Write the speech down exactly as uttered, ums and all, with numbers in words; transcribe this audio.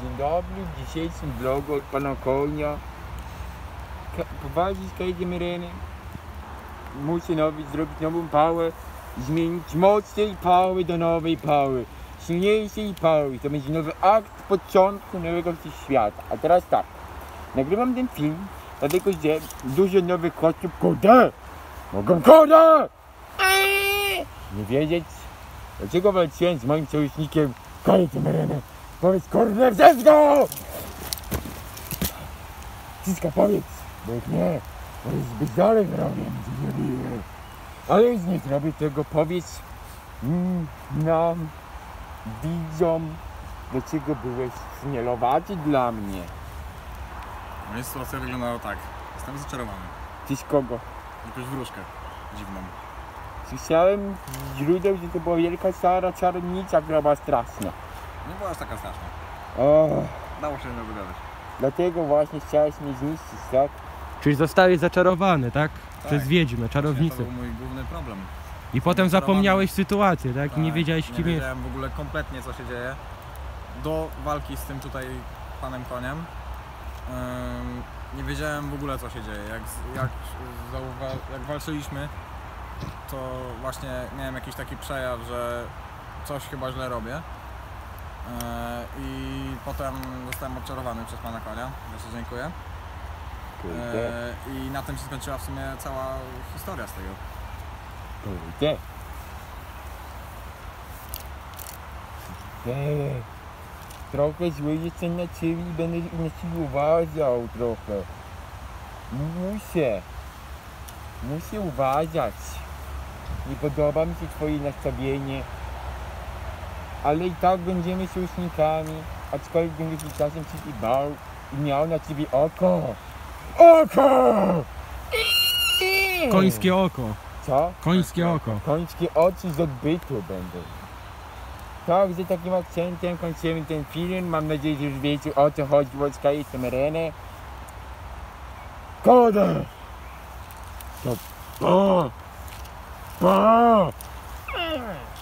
Dzień dobry, w dzisiejszym vlogu od pana konia prowadzić Kajedzie Myreny. Muszę nowy, zrobić nową pałę, zmienić moc tej pały do nowej pały, silniejszej pały. To będzie nowy akt początku nowego świata. A teraz tak, nagrywam ten film, dlatego że dużo nowych kotów, kurde, mogą kurde, nie wiedzieć, dlaczego walczyłem z moim sojusznikiem Kajedzie Myreny. Powiedz kurde, wrzeź go! Wszystko powiedz, bo jak nie, to jest zbyt dalej zrobię, ale już nie zrobię tego, powiedz mm, nam, widzom, dlaczego byłeś śmielowaty dla mnie. Moja sytuacja wyglądała tak, jestem zaczarowany. Ty z kogo? Jakąś wróżkę dziwną. Słyszałem z źródeł, że to była wielka stara czarownica, która była straszna. Nie była aż taka straszna. O, Dało się nie dogadać. dlatego właśnie chciałeś mnie zniszczyć, tak? Czyli zostałeś zaczarowany, tak? Tak. Przez wiedźmę, czarownicę. To był mój główny problem. I potem zaczarowany. zapomniałeś sytuację, tak? I nie Tak, wiedziałeś nie kim jest. wiedziałem w ogóle kompletnie co się dzieje. Do walki z tym tutaj panem koniem. Ym, nie wiedziałem w ogóle co się dzieje. Jak, jak, zauwa- jak walczyliśmy, to właśnie miałem jakiś taki przejaw, że coś chyba źle robię. Yy, I potem zostałem odczarowany przez pana konia, za co dziękuję. Kurde, Yy, I na tym się skończyła w sumie cała historia z tego. kurde. Eee, trochę zły jestem na ciebie i będę na ciebie uważał trochę. Muszę. Muszę uważać. Nie podoba mi się twoje nastawienie. Ale i tak będziemy sojusznikami, aczkolwiek będziesz mi czasem ciebie bał i miał na ciebie oko. Oko! Końskie oko. Co? Końskie oko. Końskie oczy z odbytu będą. Tak, z takim akcentem kończymy ten film. Mam nadzieję, że już wiecie, o co chodzi w Kajedzie Myreny. Koda! To pa! Pa!